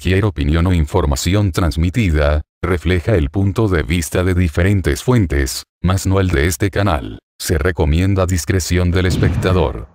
cualquier opinión o información transmitida, refleja el punto de vista de diferentes fuentes, mas no el de este canal. Se recomienda discreción del espectador.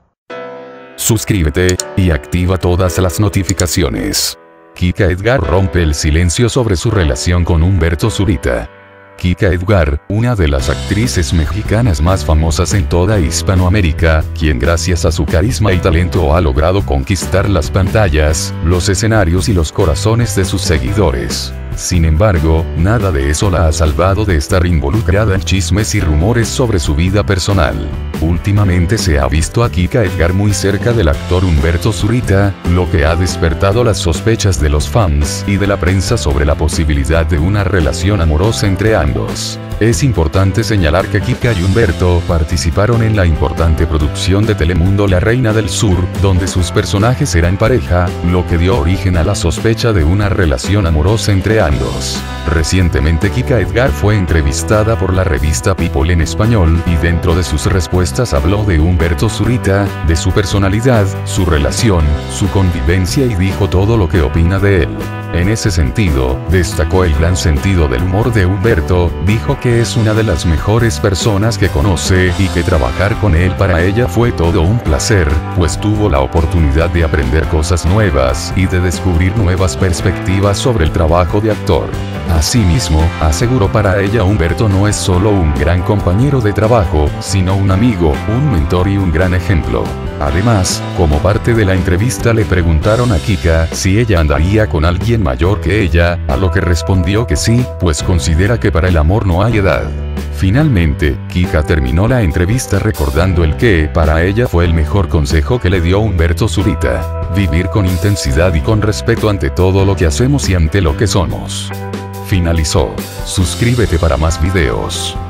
Suscríbete, y activa todas las notificaciones. Kika Edgar rompe el silencio sobre su relación con Humberto Zurita. Kika Edgar, una de las actrices mexicanas más famosas en toda Hispanoamérica, quien gracias a su carisma y talento ha logrado conquistar las pantallas, los escenarios y los corazones de sus seguidores. Sin embargo, nada de eso la ha salvado de estar involucrada en chismes y rumores sobre su vida personal. Últimamente se ha visto a Kika Edgar muy cerca del actor Humberto Zurita, lo que ha despertado las sospechas de los fans y de la prensa sobre la posibilidad de una relación amorosa entre ambos. Es importante señalar que Kika y Humberto participaron en la importante producción de Telemundo La Reina del Sur, donde sus personajes eran pareja, lo que dio origen a la sospecha de una relación amorosa entre ambos. Recientemente Kika Edgar fue entrevistada por la revista People en español, y dentro de sus respuestas habló de Humberto Zurita, de su personalidad, su relación, su convivencia y dijo todo lo que opina de él. En ese sentido, destacó el gran sentido del humor de Humberto, dijo que es una de las mejores personas que conoce y que trabajar con él para ella fue todo un placer, pues tuvo la oportunidad de aprender cosas nuevas y de descubrir nuevas perspectivas sobre el trabajo de actor. Asimismo, aseguró para ella Humberto no es solo un gran compañero de trabajo, sino un amigo, un mentor y un gran ejemplo. Además, como parte de la entrevista le preguntaron a Kika si ella andaría con alguien mayor que ella, a lo que respondió que sí, pues considera que para el amor no hay edad. Finalmente, Kika terminó la entrevista recordando el que para ella fue el mejor consejo que le dio Humberto Zurita: vivir con intensidad y con respeto ante todo lo que hacemos y ante lo que somos. Finalizó. Suscríbete para más videos.